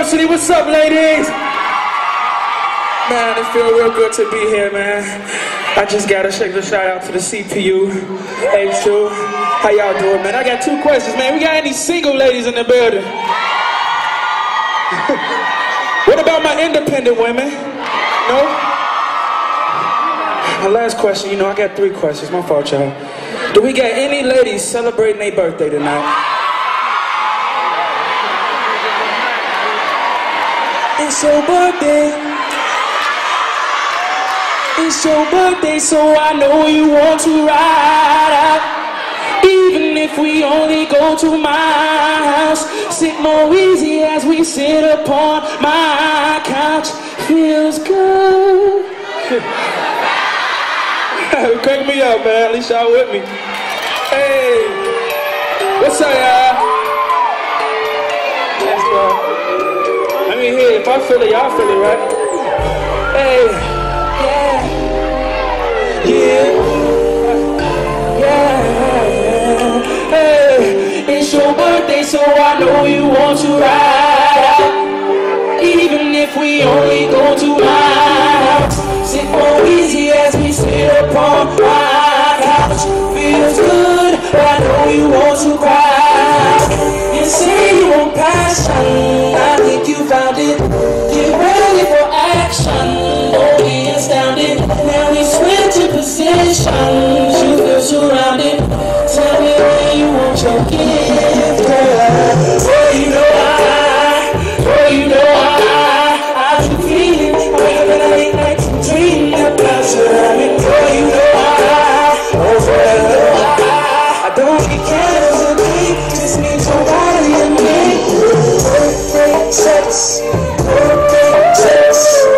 University. What's up, ladies? Man, it feels real good to be here, man. I just gotta shake the shout out to the CPU, H2. How y'all doing, man? I got 2 questions, man. We got any single ladies in the building? What about my independent women? No? My last question, you know, I got 3 questions. My fault, y'all. Do we got any ladies celebrating their birthday tonight? It's your birthday. It's your birthday, so I know you want to ride out. Even if we only go to my house, sit more easy as we sit upon my couch. Feels good. Crank me up, man. At least y'all with me. Hey, what's up, y'all? Yes, bro. Let me hear it. If I feel it, y'all feel it, right? Hey, yeah, yeah, yeah. Hey, it's your birthday, so I know you want to ride out. Even if we only go to my house, sit more easy as we sit upon my couch. Feels good, but I know you want to cry. You say you want passion, I think you found it. Get ready for action, don't be astounded. Now we switch positions, you feel surrounded. Tell me where you want your gift, girl. Well, you know I've been feeling, I'm having a late night dreaming about you. Girl, you know I don't get candles a day, just need your body and me. Birthday sex, birthday sex.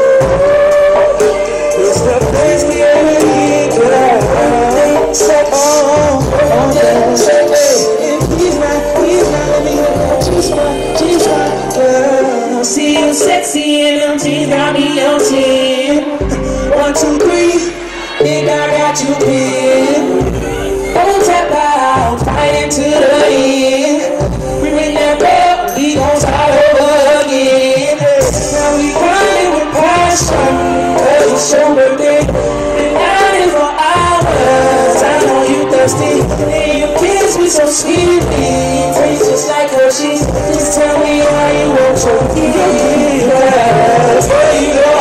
It's the place we ever need, girl. Birthday sex, birthday sex. Please not, let me hit that G-spot, girl. See you sexy and them G's got me on 10. 1, 2, 3, think I got you pinned. Don't tap out, fight into the end. We ring that bell, we gon' start over again. Now we grinding with passion, cause it's your birthday. Been down here for hours, I know you thirsty. And your kiss me so sweetly, tastes just like Hershey's. Just tell me how you want your gift. Girl,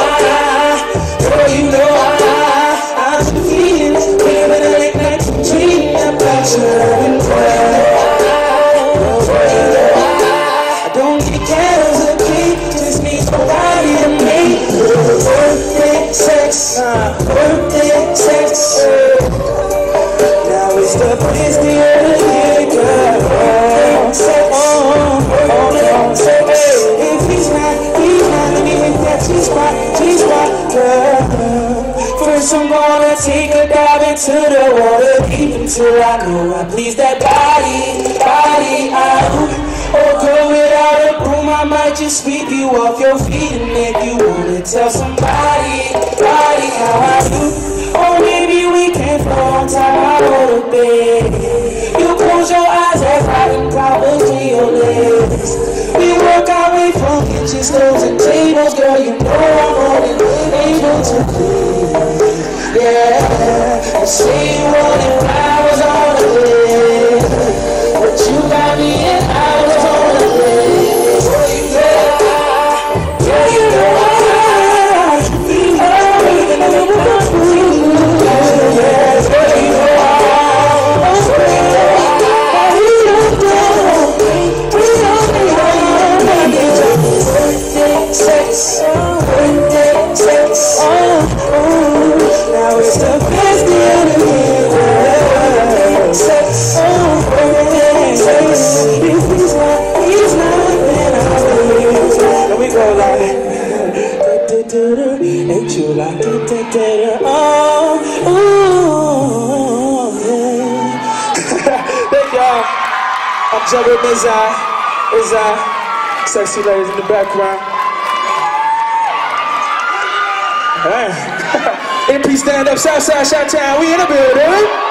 you know I'm feeling, living a late night dreaming about you. I don't get candles a day, just need somebody to make birthday sex, birthday sex. Now it's the place we ever get, girl. Sex, sex. If he's not, let me hit that G-spot, girl. First I'm gonna take a dive into the water deep until I know I please that body out. Oh girl, without a broom I might just sweep you off your feet and make you wanna tell somebody how I do. Oh maybe we can flow on top, I go to bed. You close your eyes as I can probably your legs. We work our way from kitchen stoves and tables, girl, you know I'm only able to please. Yeah, you say you wanted flowers on the list, but you got me in hours on the list. Yeah, you know now it's the best deal to me. Sex, sex. If he's not, then I'll leave. Let me go like, ain't you like oh, yeah. Thank y'all. I'm Jeremih, is sexy ladies in the background. Hey. MP stand up, Southside, Shot Town, we in the building.